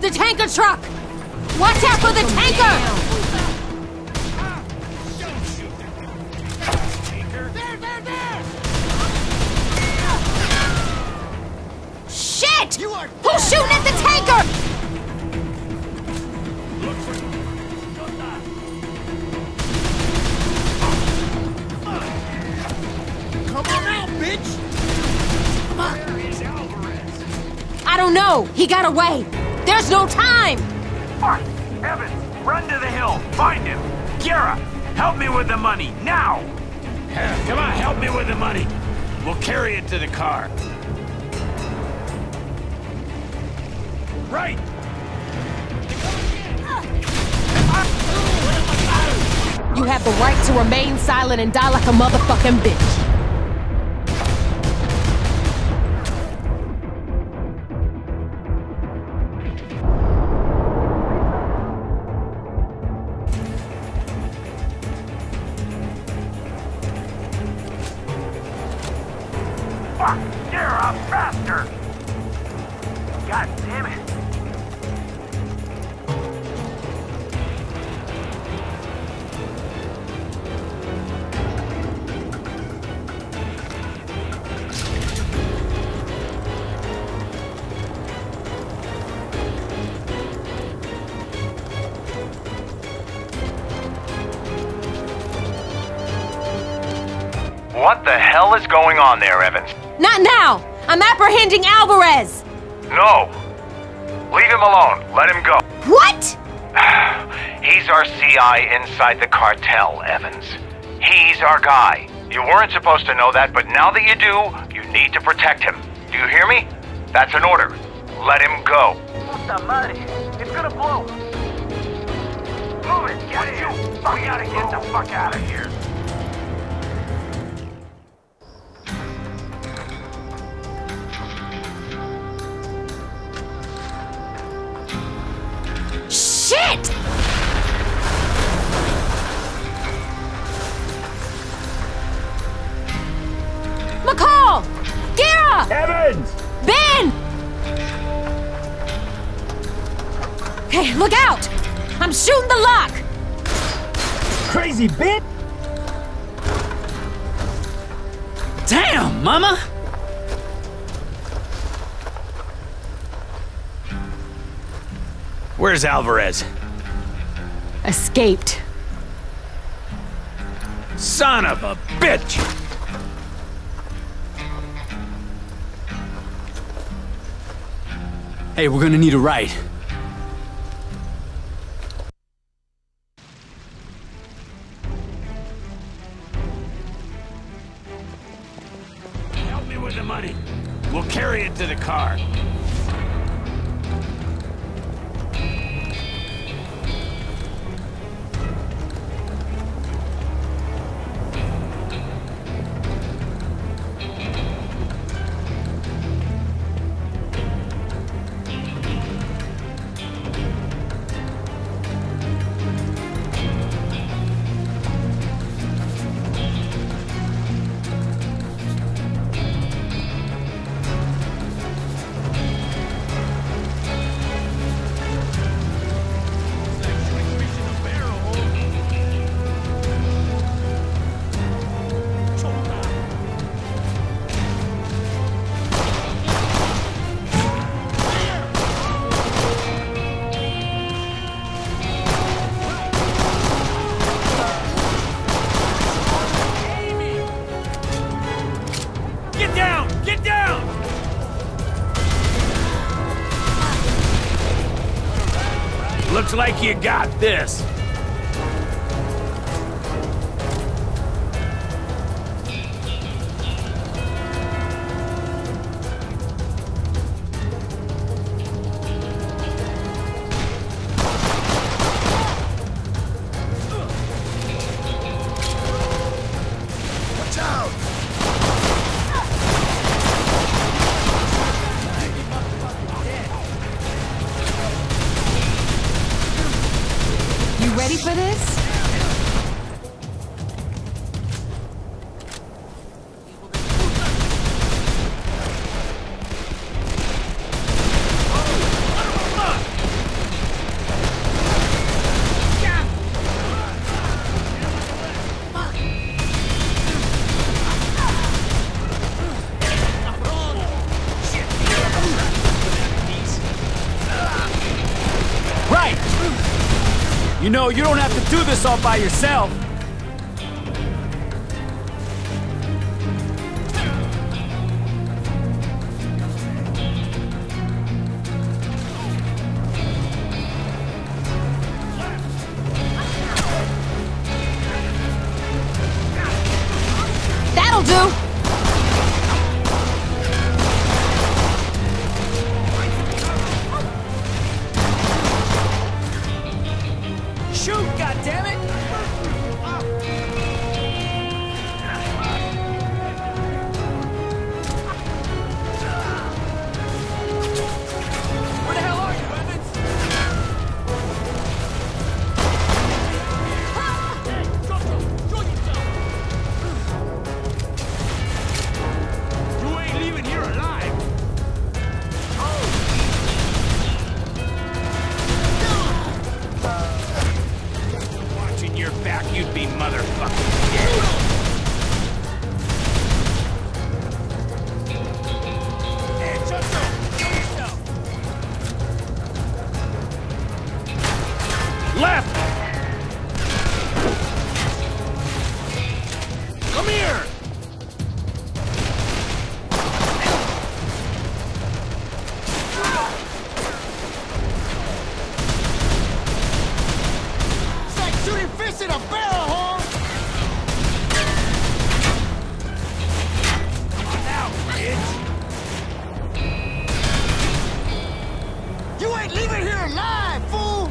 The tanker truck! Watch out for the tanker! Shit! Who's shooting at the tanker? Come on out, bitch! Where is Alvarez? I don't know. He got away. There's no time! Fuck! Evans, run to the hill. Find him. Guerra, help me with the money, now! Come on, help me with the money. We'll carry it to the car. Right! You have the right to remain silent and die like a motherfucking bitch. Fuck! Guerra, faster! God damn it! What the hell is going on there, Evans? Not now! I'm apprehending Alvarez! No! Leave him alone. Let him go. What? He's our CI inside the cartel, Evans. He's our guy. You weren't supposed to know that, but now that you do, you need to protect him. Do you hear me? That's an order. Let him go. Puta madre! It's gonna blow! Move it! Get you! We gotta get the fuck out of here! Shit! McCall! Guerra! Evans! Ben! Hey, look out! I'm shooting the lock! Crazy bitch! Damn, mama! Where's Alvarez? Escaped. Son of a bitch! Hey, we're gonna need a ride. Help me with the money. We'll carry it to the car. Get down! Looks like you got this. Watch out! You know, you don't have to do this all by yourself. That'll do! Shoot, goddammit! Where the hell are you, Evans? You ain't leaving here alive. Watching your back, you'd be motherfucking dead. Hey, Chucho, kill yourself. Left! Come here! It's like shooting fish in a barrel, Holmes! Come on now, bitch! You ain't leaving here alive, fool!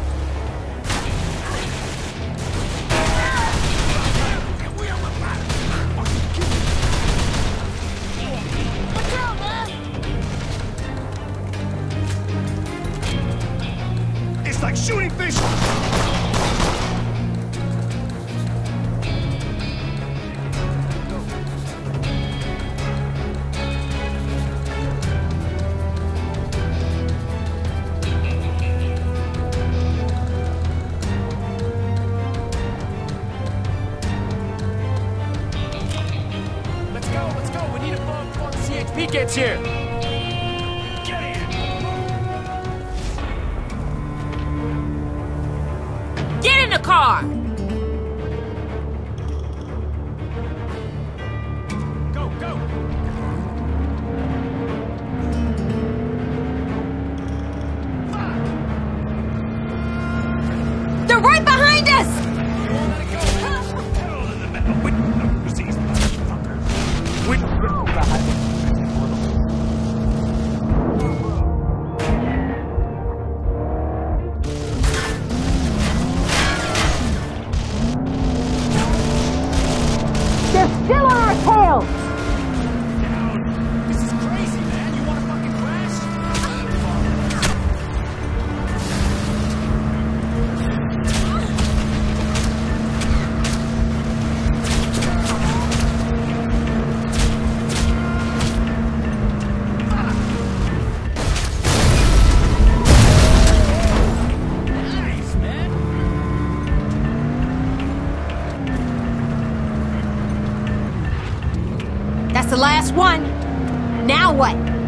Watch out, man! It's like shooting fish! Let's go, we need a phone before the CHP gets here. Get in! Get in the car! Go, go! They're right behind us! Pedal to the metal. Wait, no, these motherfuckers. Wait, They're still on our tail! This is crazy, man. You wanna fucking crash? Nice, man. That's the last one. Now what?